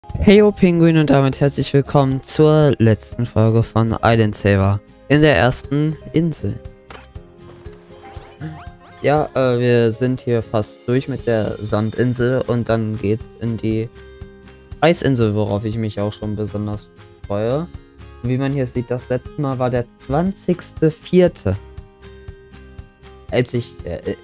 Heyo Pinguin und damit herzlich willkommen zur letzten Folge von Island Saver in der ersten Insel. Ja, wir sind hier fast durch mit der Sandinsel und dann geht in die Eisinsel, worauf ich mich auch schon besonders freue. Wie man hier sieht, das letzte Mal war der 20.04. als ich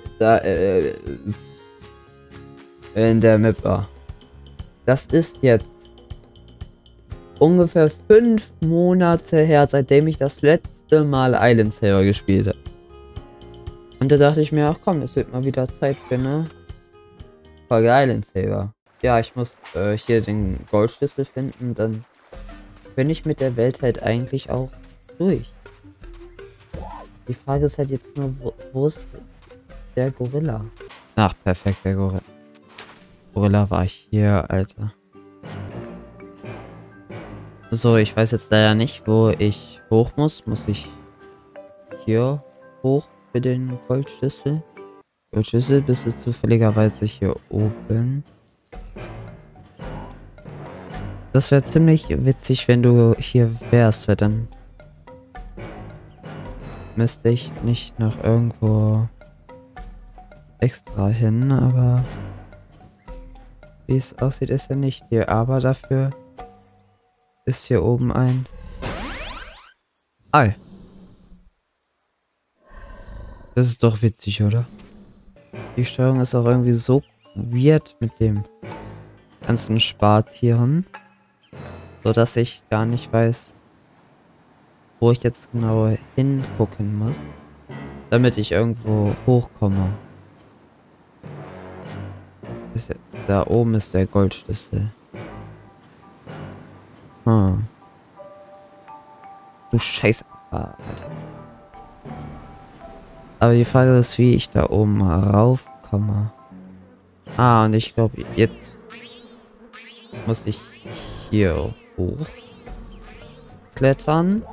in der Map war. Das ist jetzt ungefähr 5 Monate her, seitdem ich das letzte Mal Island Saver gespielt habe. Und da dachte ich mir, ach komm, es wird mal wieder Zeit für eine Folge Island Saver. Ja, ich muss hier den Goldschlüssel finden, dann bin ich mit der Welt halt eigentlich auch durch. Die Frage ist halt jetzt nur, wo ist der Gorilla? Ach, perfekt, der Gorilla war hier, Alter. So, ich weiß jetzt leider nicht, wo ich hoch muss. Muss ich hier hoch für den Goldschlüssel? Goldschlüssel, bist du zufälligerweise hier oben? Das wäre ziemlich witzig, wenn du hier wärst, weil dann müsste ich nicht noch irgendwo extra hin, aber wie es aussieht, ist er nicht hier. Aber dafür ist hier oben ein Ei. Das ist doch witzig, oder? Die Steuerung ist auch irgendwie so weird mit dem ganzen Spartieren, so dass ich gar nicht weiß, wo ich jetzt genau hingucken muss, damit ich irgendwo hochkomme. Da oben ist der Goldschlüssel. Du Scheiße. Alter. Aber die Frage ist, wie ich da oben raufkomme. Und ich glaube, jetzt muss ich hier hoch klettern.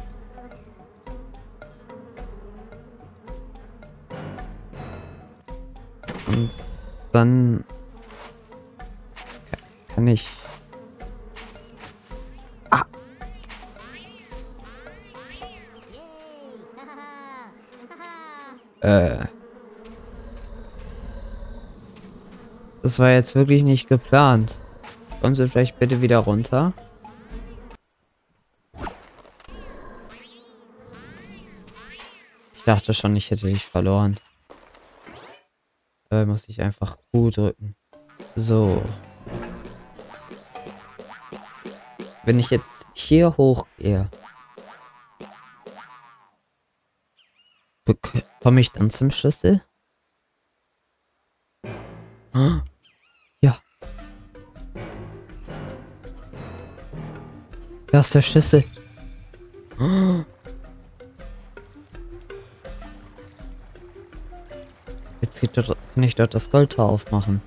Und dann kann ich... Das war jetzt wirklich nicht geplant. Kommen Sie vielleicht bitte wieder runter? Ich dachte schon, ich hätte dich verloren. Muss ich einfach Q drücken. So. Wenn ich jetzt hier hochgehe, komme ich dann zum Schlüssel? Ja. Da ist der Schlüssel. Jetzt kann ich dort das Goldtor aufmachen.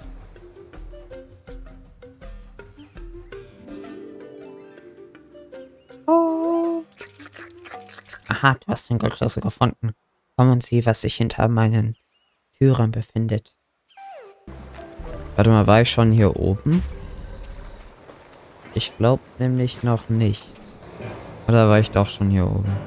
Aha, du hast den Goldschlüssel gefunden. Komm und sieh, was sich hinter meinen Türen befindet. Warte mal, war ich schon hier oben? Ich glaube nämlich noch nicht. Oder war ich doch schon hier oben?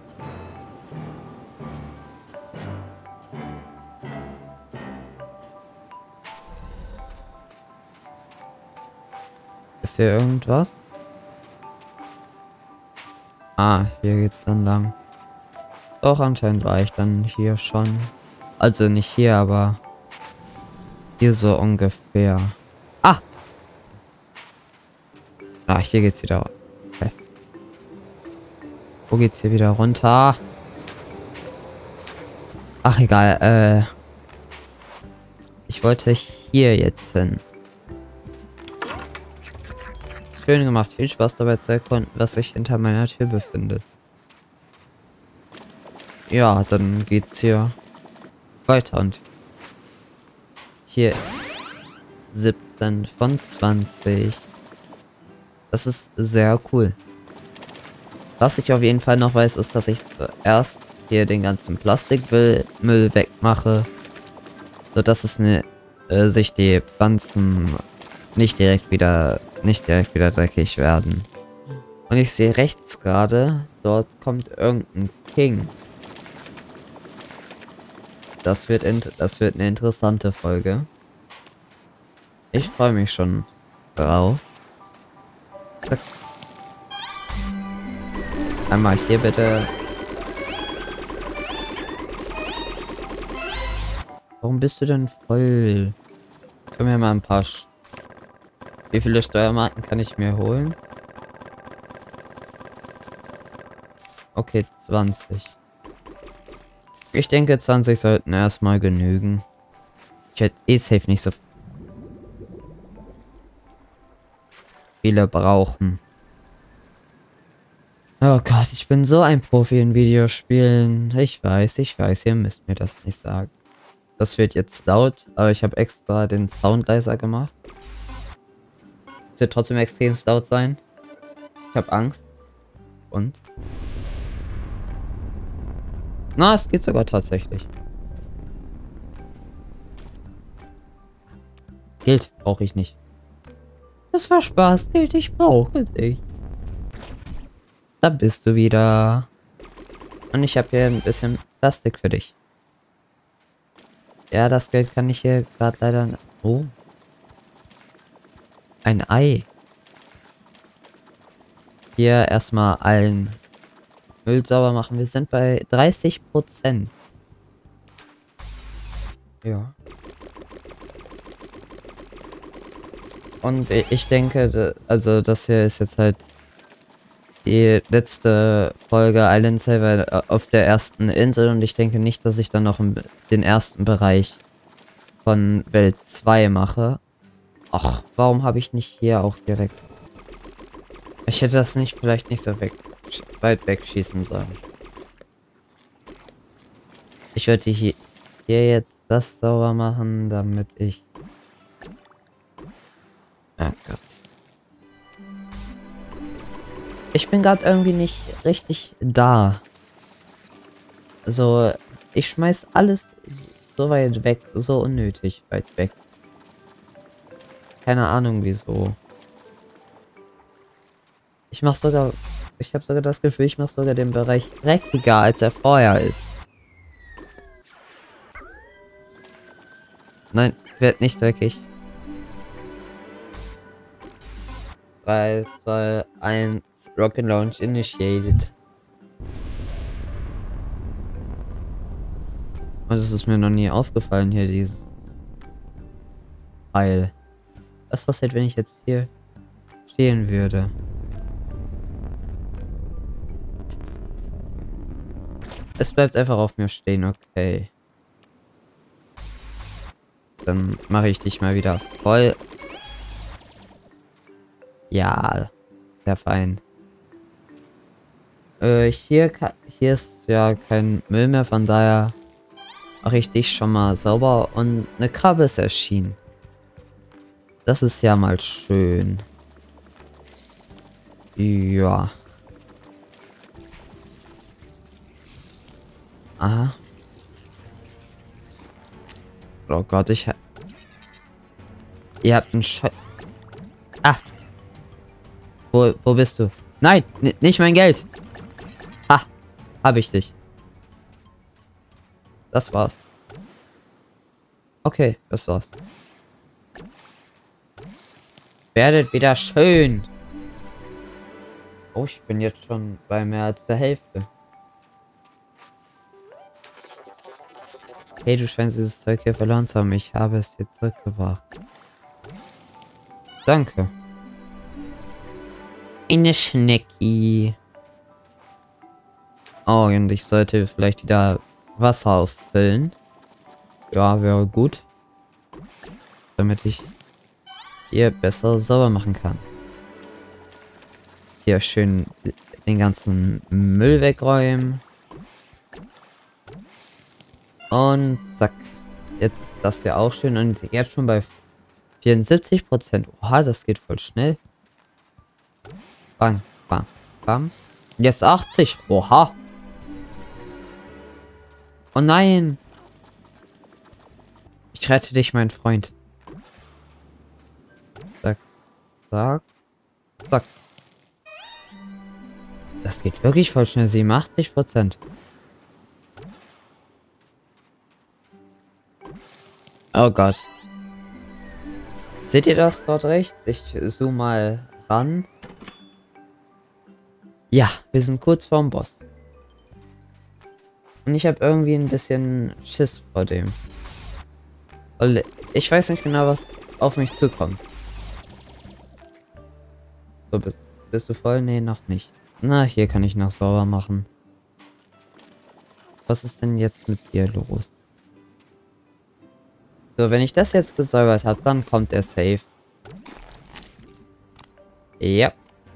Ist hier irgendwas? Hier geht's dann lang. Doch, anscheinend war ich dann hier schon. Also nicht hier, aber hier so ungefähr. Hier geht's wieder. Okay. Wo geht's hier wieder runter? Ach, egal. Ich wollte hier jetzt hin. Schön gemacht. Viel Spaß dabei zu erkunden, was sich hinter meiner Tür befindet. Ja, dann geht's hier weiter und hier 17 von 20. Das ist sehr cool. Was ich auf jeden Fall noch weiß, ist, dass ich zuerst hier den ganzen Plastikmüll wegmache, so dass es sich die Pflanzen nicht direkt wieder nicht direkt wieder dreckig werden. Und ich sehe rechts gerade, dort kommt irgendein King. Das wird eine interessante Folge. Ich freue mich schon drauf. Zack. Einmal hier bitte. Warum bist du denn voll? Können wir mal ein paar... Wie viele Steuermarken kann ich mir holen? Okay, 20. Ich denke, 20 sollten erstmal genügen. Ich hätte eh safe nicht so viele brauchen. Oh Gott, ich bin so ein Profi in Videospielen. Ich weiß, ihr müsst mir das nicht sagen. Das wird jetzt laut, aber ich habe extra den Sound leiser gemacht. Es wird trotzdem extrem laut sein. Ich habe Angst. Und? Na, es geht sogar tatsächlich. Geld brauche ich nicht. Das war Spaß, Geld, ich brauche dich. Da bist du wieder. Und ich habe hier ein bisschen Plastik für dich. Ja, das Geld kann ich hier gerade leider... Oh. Ein Ei. Hier erstmal allen Müll sauber machen. Wir sind bei 30%. Ja. Und ich denke, also das hier ist jetzt halt die letzte Folge Island Saver auf der ersten Insel und ich denke nicht, dass ich dann noch den ersten Bereich von Welt 2 mache. Ach, warum habe ich nicht hier auch direkt... Ich hätte das nicht vielleicht nicht so weit wegschießen sollen. Ich würde hier jetzt das sauber machen, damit ich... Oh Gott. Ich bin gerade irgendwie nicht richtig da. Also, ich schmeiß alles so weit weg, so unnötig weit weg. Keine Ahnung wieso. Ich habe sogar das Gefühl, ich mache sogar den Bereich dreckiger, als er vorher ist. Nein, wird nicht dreckig. 3, 2, 1, Rocket Launch initiated. Und es ist mir noch nie aufgefallen hier, dieses Teil. Was passiert, wenn ich jetzt hier stehen würde? Es bleibt einfach auf mir stehen, okay. Dann mache ich dich mal wieder voll. Ja, sehr fein. Hier ist ja kein Müll mehr, von daher mache ich dich schon mal sauber und eine Krabbe ist erschienen. Das ist ja mal schön. Ja. Aha. Oh Gott, ihr habt einen Ah. Wo bist du? Nein, nicht mein Geld. Ah, habe ich dich. Das war's. Okay, das war's. Werdet wieder schön. Oh, ich bin jetzt schon bei mehr als der Hälfte. Hey, du scheinst dieses Zeug hier verloren zu haben. Ich habe es dir zurückgebracht. Danke. Eine Schnecki. Oh, und ich sollte vielleicht wieder Wasser auffüllen. Ja, wäre gut. Damit ich hier besser sauber machen kann. Hier schön den ganzen Müll wegräumen. Und zack. Jetzt ist das ja auch schön. Und jetzt schon bei 74%. Oha, das geht voll schnell. Bam, bam, bam. Jetzt 80. Oha. Oh nein. Ich rette dich, mein Freund. Zack, zack. Zack. Das geht wirklich voll schnell. 87%. Oh Gott. Seht ihr das dort rechts? Ich zoome mal ran. Ja, wir sind kurz vorm Boss. Und ich habe irgendwie ein bisschen Schiss vor dem. Weil ich weiß nicht genau, was auf mich zukommt. So, bist du voll? Nee, noch nicht. Na, hier kann ich noch sauber machen. Was ist denn jetzt mit dir los? So, wenn ich das jetzt gesäubert habe, dann kommt er safe. Ja.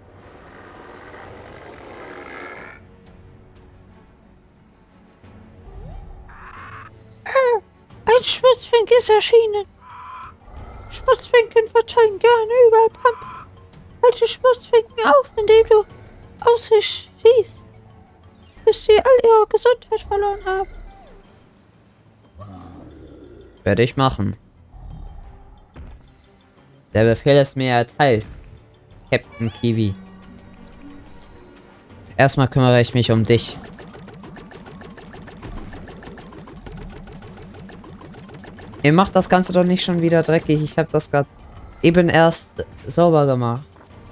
Ein Schmutzfink ist erschienen. Schmutzfinken verteilen gerne überall Pump. Halte Schmutzfinken auf, indem du ausschießt, bis sie all ihre Gesundheit verloren haben. Werde ich machen. Der Befehl ist mir erteilt. Captain Kiwi. Erstmal kümmere ich mich um dich. Ihr macht das Ganze doch nicht schon wieder dreckig. Ich habe das gerade eben erst sauber gemacht.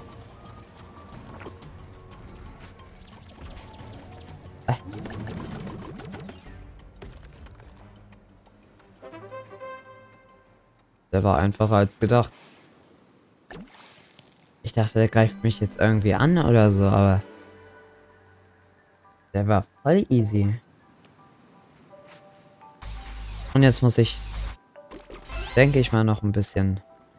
Der war einfacher als gedacht. Ich dachte, der greift mich jetzt irgendwie an oder so, aber der war voll easy. Und jetzt muss ich, denke ich mal, noch ein bisschen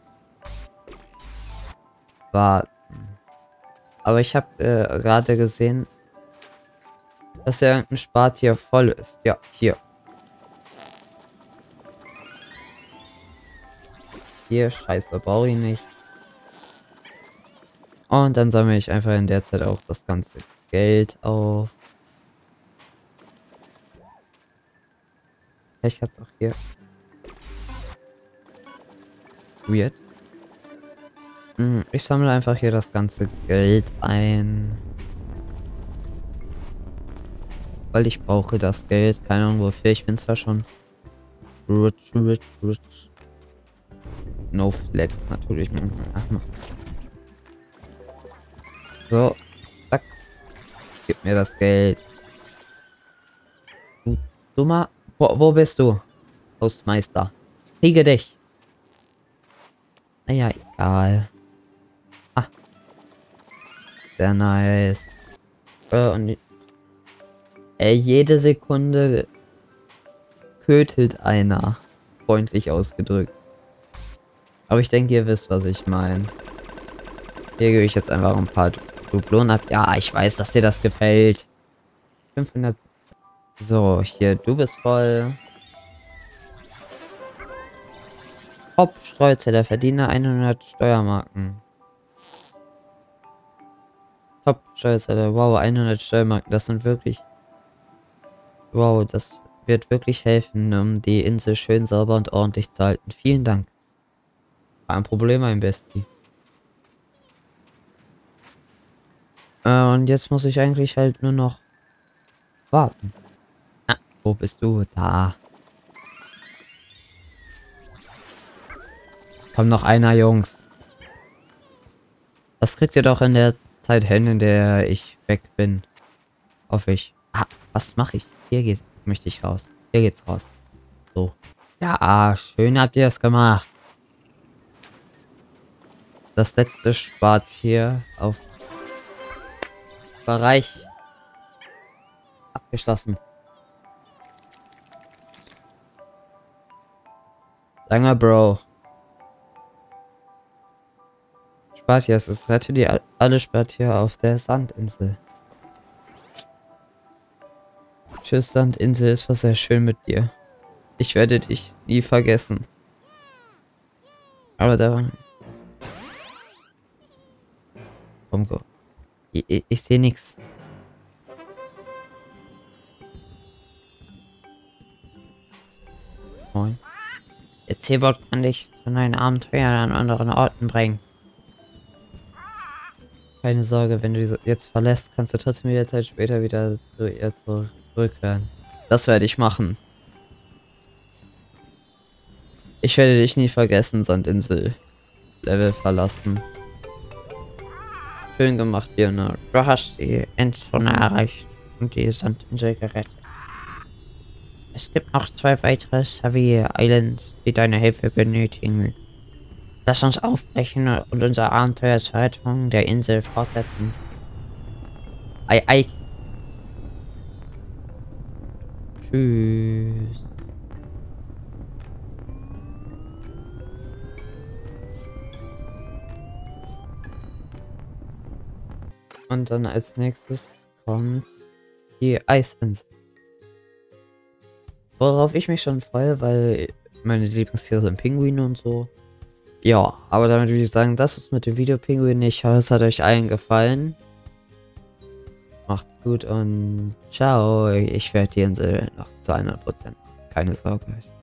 warten. Aber ich habe gerade gesehen, dass irgendein Spartier voll ist. Ja, hier. Hier, scheiße, brauche ich nicht. Und dann sammle ich einfach in der Zeit auch das ganze Geld auf. Ich habe doch hier. Weird. Ich sammle einfach hier das ganze Geld ein. Weil ich brauche das Geld. Keine Ahnung wofür. Ich bin zwar schon rich. No flex natürlich. So. Zack. Gib mir das Geld. Du dummer. Wo bist du? Hausmeister. Ich kriege dich. Naja, egal. Ah. Sehr nice. Und jede Sekunde kötelt einer. Freundlich ausgedrückt. Aber ich denke, ihr wisst, was ich meine. Hier gebe ich jetzt einfach ein paar Dublonen ab. Ja, ich weiß, dass dir das gefällt. 500. So, hier, du bist voll. Top-Streuzeller, verdiene 100 Steuermarken. Top-Steuerzeller, wow, 100 Steuermarken, das sind wirklich... Wow, das wird wirklich helfen, um die Insel schön sauber und ordentlich zu halten. Vielen Dank. Kein Problem, mein Bestie. Und jetzt muss ich eigentlich halt nur noch warten. Ah, wo bist du? Da. Komm noch einer, Jungs. Das kriegt ihr doch in der Zeit hin, in der ich weg bin. Hoffe ich. Ah, was mache ich? Möchte ich raus. Hier geht's raus. So. Ja, schön habt ihr es gemacht. Das letzte Spart hier auf Bereich abgeschlossen. Sag mal, Bro. Spartiers, es rette die alle Spartier auf der Sandinsel. Tschüss, Sandinsel, es war sehr schön mit dir. Ich werde dich nie vergessen. Aber da... Komm, go. Ich sehe nichts. Moin. Der C-Bot kann dich zu neuen Abenteuern an anderen Orten bringen. Keine Sorge, wenn du die jetzt verlässt, kannst du trotzdem wieder Zeit später wieder zu ihr zurückkehren. Das werde ich machen. Ich werde dich nie vergessen, Sandinsel. Level verlassen. Schön gemacht, Leonard. Du hast die Endzone erreicht und die Sandinsel gerettet. Es gibt noch 2 weitere Savvy Islands, die deine Hilfe benötigen. Lass uns aufbrechen und unser Abenteuer zur Rettung der Insel fortsetzen. Ei, ei. Tschüss. Und dann als nächstes kommt die Eisinsel. Worauf ich mich schon freue, weil meine Lieblingstiere sind Pinguine und so. Ja, aber damit würde ich sagen, das ist mit dem Video Pinguin. Ich hoffe, es hat euch allen gefallen. Macht's gut und ciao. Ich werde die Insel noch zu 100%. Keine Sorge.